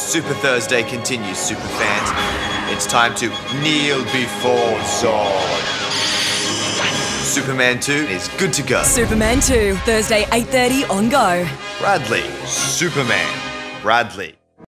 Super Thursday continues, super fans. It's time to kneel before Zod. Superman 2 is good to go. Superman 2, Thursday 8:30 on Go. Bradley, Superman, Bradley.